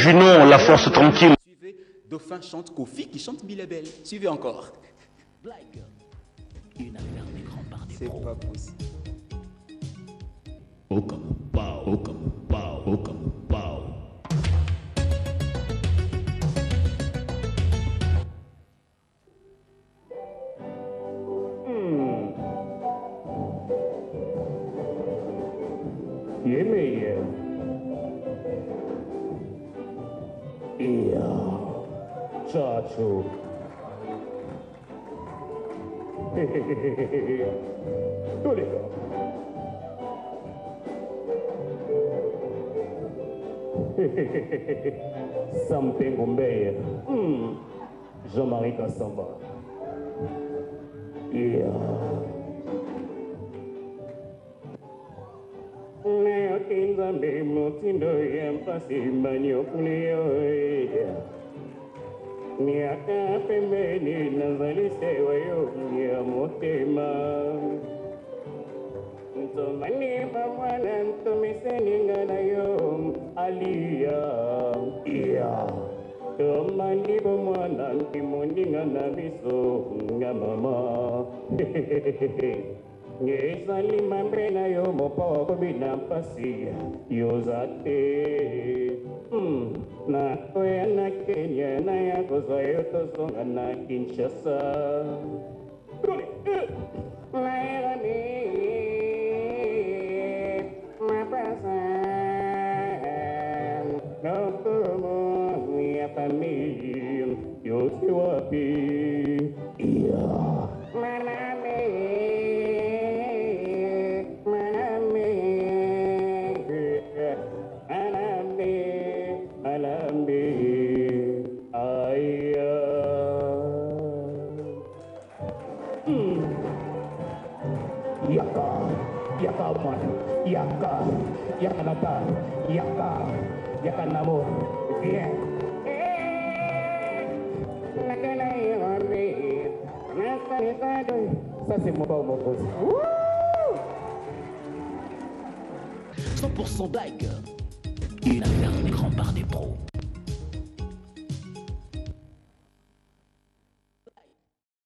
Junon, la force tranquille. Suivez, Dauphin chante Kofi qui chante Mille est belle. Suivez encore. Blague. Une affaire d'écran par des C'est pros. pas possible. Yemeye. Iya. Chacho. Tole. Something Bombay. Jean-Marie Kassamba. Yeah. Nzambe mutindo ya mpasi manyo kulio miaka pembeni nazalisewa yo ya motema ntomani pamwana ntomiseni ngana yo alia iya tomani pamwana ntimoninga na biso nga mama Ngezali mambena yo mopoko bina pasi yozate na toya na Kenya na ya kozo yo tozonga na Kinshasa na erami mapasa notomo ya famille yosi wapi iya maname Yaka man, yaka nata, yaka namo, bien. Ça c'est mon pas mon poste. 100% blague. Une affaire d'écran par des pros.